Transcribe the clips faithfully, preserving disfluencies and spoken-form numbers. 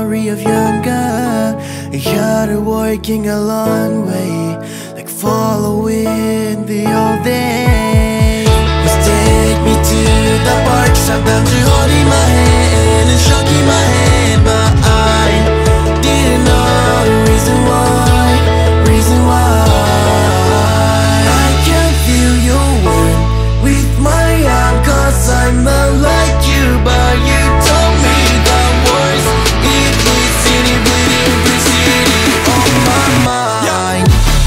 memory of younger Hikaru working a long way, like following the old days. Just take me to the park, sometimes you holding my hand and shaking my hand, but I didn't know the reason why, reason why. I can feel your word with my arm, cause I'm not like you, but you told me the words. It is city bleeding, the city on my mind.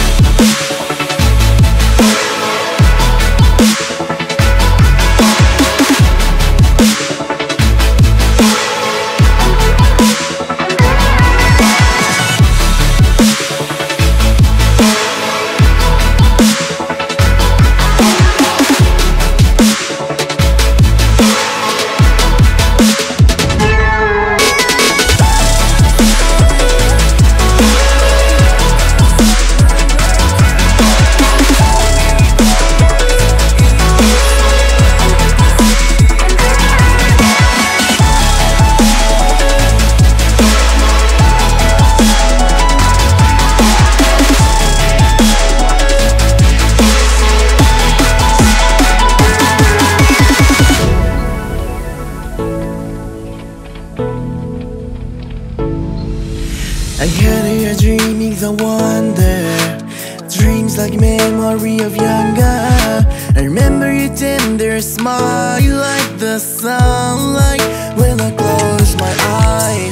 I heard your dreamings, I wonder. Dreams like memory of younger. I remember your tender smile, like the sunlight when I close my eyes.